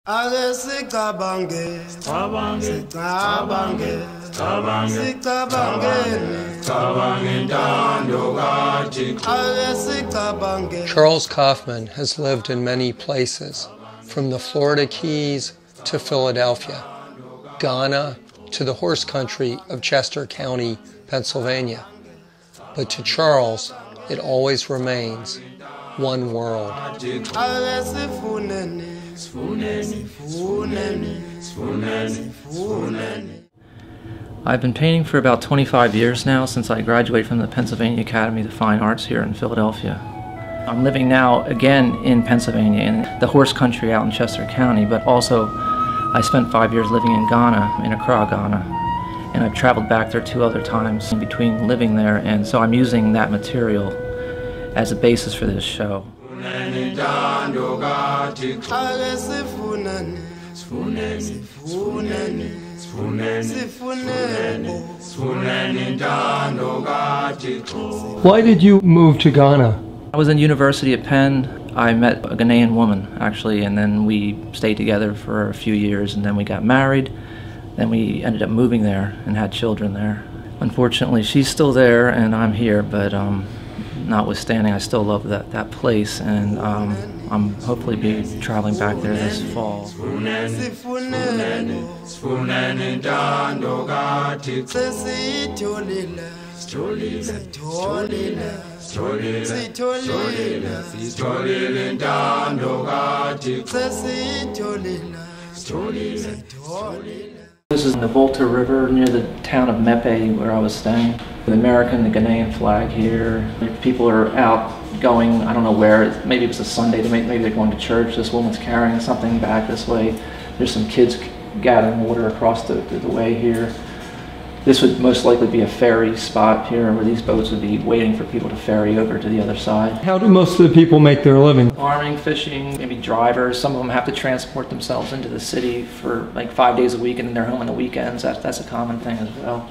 Charles Kaufmann has lived in many places, from the Florida Keys to Philadelphia, Ghana to the horse country of Chester County, Pennsylvania. But to Charles, it always remains one world. I've been painting for about 25 years now, since I graduated from the Pennsylvania Academy of Fine Arts here in Philadelphia. I'm living now again in Pennsylvania, in the horse country out in Chester County, but also I spent 5 years living in Ghana, in Accra, Ghana, and I've traveled back there 2 other times in between living there, and so I'm using that material as a basis for this show. Why did you move to Ghana? I was in university at Penn. I met a Ghanaian woman, actually, and then we stayed together for a few years, and then we got married. Then we ended up moving there and had children there. Unfortunately, she's still there and I'm here, but notwithstanding, I still love that place, and I'm hopefully be traveling back there this fall. This is the Volta River near the town of Mepe, where I was staying. The American, the Ghanaian flag here. People are out going, I don't know where, maybe it was a Sunday, maybe they're going to church. This woman's carrying something back this way. There's some kids gathering water across the way here. This would most likely be a ferry spot here, where these boats would be waiting for people to ferry over to the other side. How do most of the people make their living? Farming, fishing, maybe drivers. Some of them have to transport themselves into the city for like 5 days a week, and then they're home on the weekends. That's a common thing as well.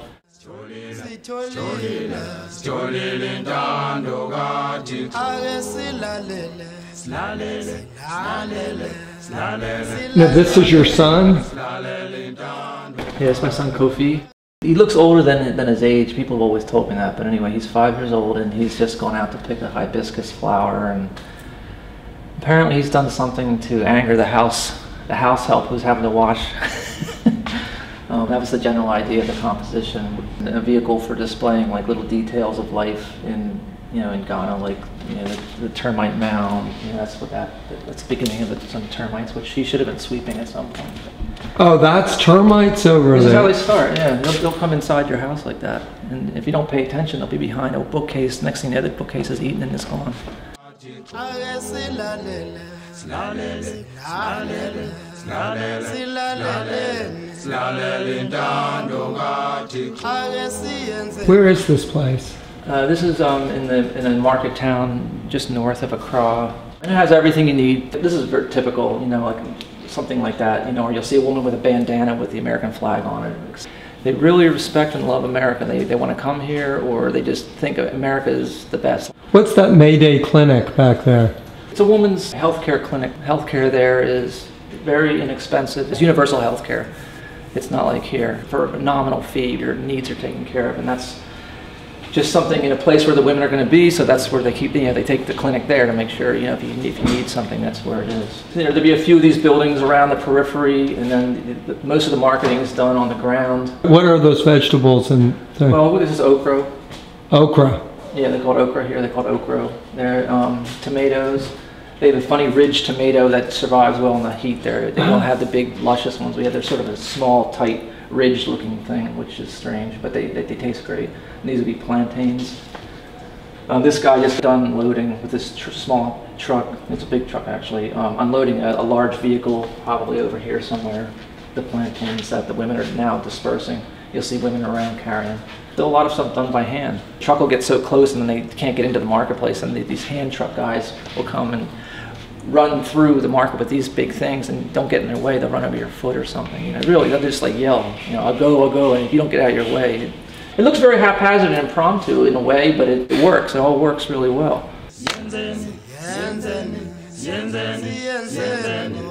Now, this is your son? Yeah, it's my son Kofi. He looks older than his age. People have always told me that, but anyway, he's 5 years old, and he's just gone out to pick a hibiscus flower, and apparently he's done something to anger the house help who's having to wash. That was the general idea of the composition. A vehicle for displaying like little details of life in Ghana, like the termite mound. That's the beginning of some termites, which he should have been sweeping at some point. Oh, that's termites over there. This is how they start. Yeah, they'll come inside your house like that, and if you don't pay attention, they'll be behind a bookcase. Next thing you know, the bookcase is eaten and it's gone. Where is this place? This is in a market town just north of Accra. And it has everything you need. This is very typical, like something like that, or you'll see a woman with a bandana with the American flag on it. They really respect and love America. They want to come here, or they just think America is the best. What's that Mayday clinic back there? It's a woman's healthcare clinic. Healthcare there is very inexpensive. It's universal healthcare. It's not like here. For a nominal fee, your needs are taken care of, and that's just something in a place where the women are going to be. So that's where they keep. They take the clinic there to make sure if you need something, that's where it is. There'll be a few of these buildings around the periphery, and then most of the marketing is done on the ground. What are those vegetables? Well, this is okra. Okra. Yeah, they're called okra here. They're called okra. They're tomatoes. They have a funny ridge tomato that survives well in the heat there. They don't have the big luscious ones. They're sort of a small, tight, ridge looking thing, which is strange, but they taste great. And these would be plantains. This guy just done loading with this small truck. It's a big truck actually. Unloading a large vehicle, probably over here somewhere. The plantains that the women are now dispersing. You'll see women around carrying. Still a lot of stuff done by hand. The truck will get so close and then they can't get into the marketplace, and these hand truck guys will come and run through the market with these big things, and don't get in their way. They'll run over your foot or something. Really, they'll just like yell, I'll go, and if you don't get out of your way, it looks very haphazard and impromptu in a way, but it works. It all works really well.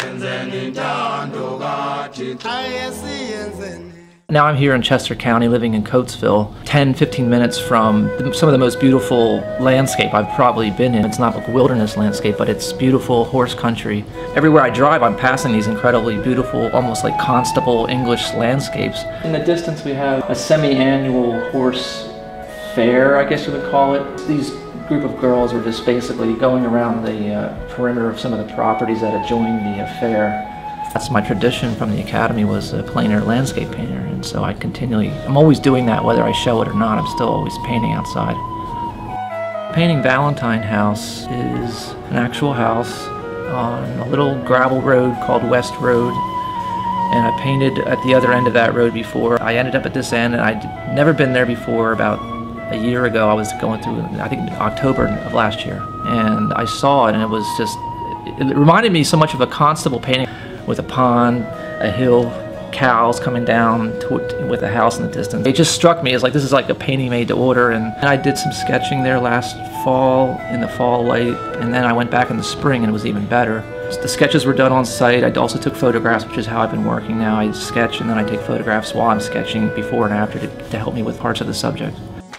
Now I'm here in Chester County, living in Coatesville, 10-15 minutes from some of the most beautiful landscape I've probably been in. It's not like a wilderness landscape, but it's beautiful horse country. Everywhere I drive, I'm passing these incredibly beautiful, almost like Constable English landscapes. In the distance, we have a semi-annual horse fair, I guess you would call it. These group of girls were just basically going around the perimeter of some of the properties that adjoin the fair. That's my tradition from the academy, was a plein air landscape painter, and so I'm always doing that whether I show it or not. I'm still always painting outside. Painting Valentine House is an actual house on a little gravel road called West Road, and I painted at the other end of that road before. I ended up at this end, and I'd never been there before. About a year ago, I was going through, I think October of last year, and I saw it, and it reminded me so much of a Constable painting, with a pond, a hill, cows coming down with a house in the distance. It just struck me as like, this is like a painting made to order, and I did some sketching there last fall, in the fall light, and then I went back in the spring and it was even better. The sketches were done on site. I also took photographs, which is how I've been working now. I sketch and then I take photographs while I'm sketching, before and after, to help me with parts of the subject.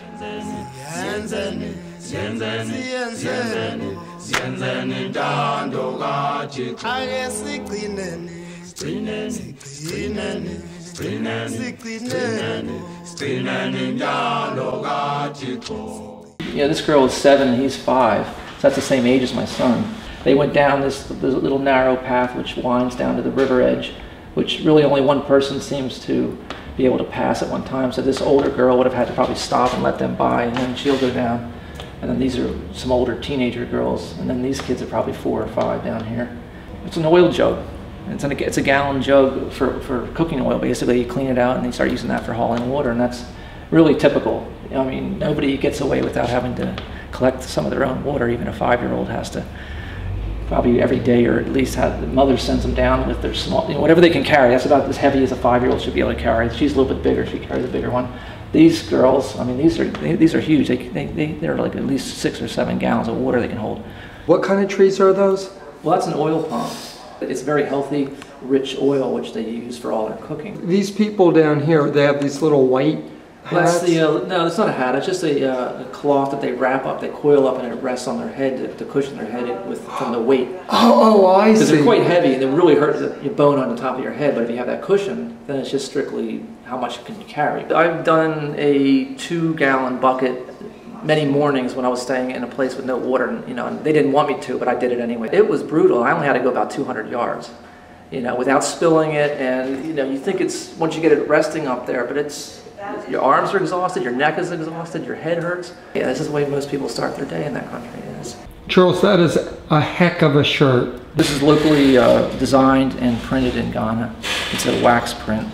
Yeah, this girl is 7 and he's 5, so that's the same age as my son. They went down this little narrow path which winds down to the river edge, which really only one person seems to be able to pass at one time, so this older girl would have had to probably stop and let them by, and then she'll go down. And then these are some older teenager girls, and then these kids are probably 4 or 5 down here. It's an oil jug. It's a gallon jug for cooking oil. Basically, you clean it out and they start using that for hauling water, and that's really typical. I mean, nobody gets away without having to collect some of their own water. Even a 5-year-old has to, probably every day, or at least have the mother sends them down with their small, whatever they can carry. That's about as heavy as a 5-year-old should be able to carry. She's a little bit bigger. She carries a bigger one. These girls, I mean, these are huge. They're like at least 6 or 7 gallons of water they can hold. What kind of trees are those? Well, that's an oil palm. It's very healthy, rich oil which they use for all their cooking. These people down here, they have these little white hats? No, it's not a hat. It's just a cloth that they wrap up, they coil up, and it rests on their head to cushion their head from the weight. Oh, I see. Because they're quite heavy and they really hurt your bone on the top of your head, but if you have that cushion, then it's just strictly how much can you carry. I've done a 2-gallon bucket many mornings when I was staying in a place with no water, and they didn't want me to, but I did it anyway. It was brutal. I only had to go about 200 yards, without spilling it, and you think it's, once you get it resting up there, but your arms are exhausted, your neck is exhausted, your head hurts. Yeah, this is the way most people start their day in that country. Charles, that is a heck of a shirt. This is locally designed and printed in Ghana. It's a wax print.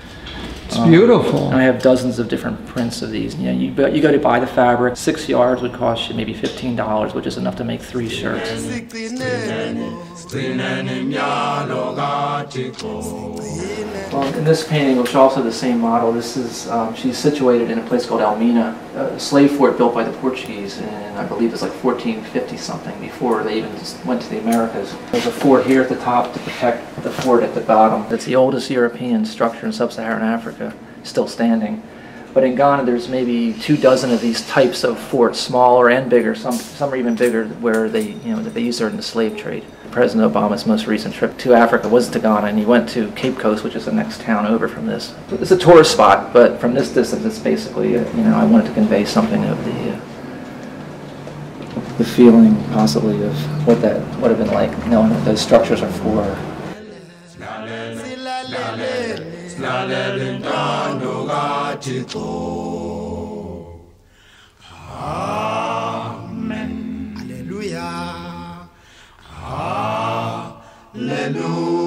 It's beautiful. And I have dozens of different prints of these. You go to buy the fabric. 6 yards would cost you maybe $15, which is enough to make 3 shirts. Well, in this painting, which is also the same model, this is she's situated in a place called Elmina, a slave fort built by the Portuguese, and I believe it's like 1450 something, before they even went to the Americas. There's a fort here at the top to protect the fort at the bottom. It's the oldest European structure in sub-Saharan Africa, still standing. But in Ghana, there's maybe 24 of these types of forts, smaller and bigger. Some are even bigger, where they use it in the slave trade. President Obama's most recent trip to Africa was to Ghana, and he went to Cape Coast, which is the next town over from this. It's a tourist spot, but from this distance, it's basically, I wanted to convey something of the feeling, possibly, of what that would have been like, knowing what those structures are for. Amen. Hallelujah. Hallelujah.